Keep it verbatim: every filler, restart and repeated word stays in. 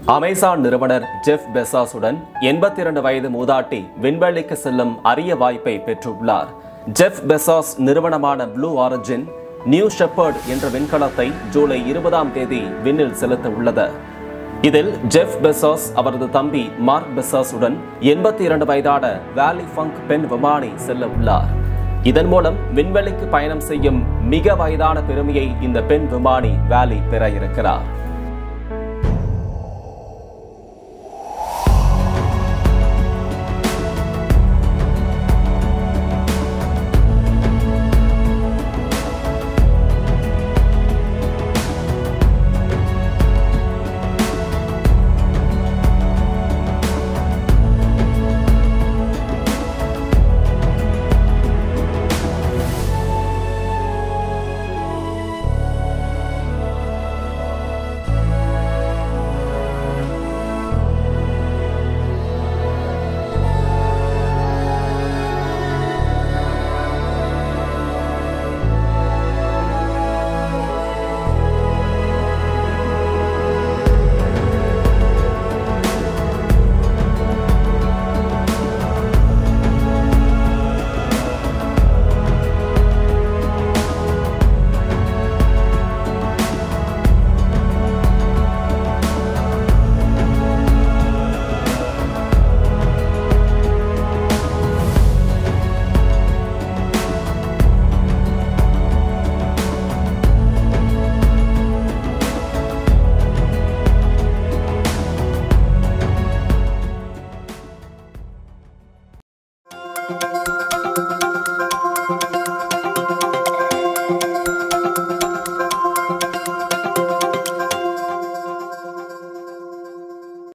Amazon நிறுவனர் Jeff பெசாஸுடன் எண்பத்தி இரண்டு வயது மூதாட்டி விண்வெளிக்கு செல்லும் அரிய வாய்ப்பை பெற்றுள்ளார். ஜெஃப் பெசாஸ் நிறுவனமான ப்ளூ ஆரிஜின் நியூ ஷெப்பர்ட் என்ற விண்கலத்தை ஜூலை இருபதாம் தேதி விண்ணில் செலுத்த உள்ளது. இதில் ஜெஃப் பெசாஸ் அவரது தம்பி மார்க் பெசாஸ் உடன் எண்பத்தி இரண்டு வயதான வாலி ஃபங்க் பெண் விமானி செல்ல உள்ளார். இதன் மூலம் விண்வெளிக்கு பயணம் செய்யும் மிக வயதான பெருமையை இந்த பெண் விமானி வாலி பெற இருக்கிறார்.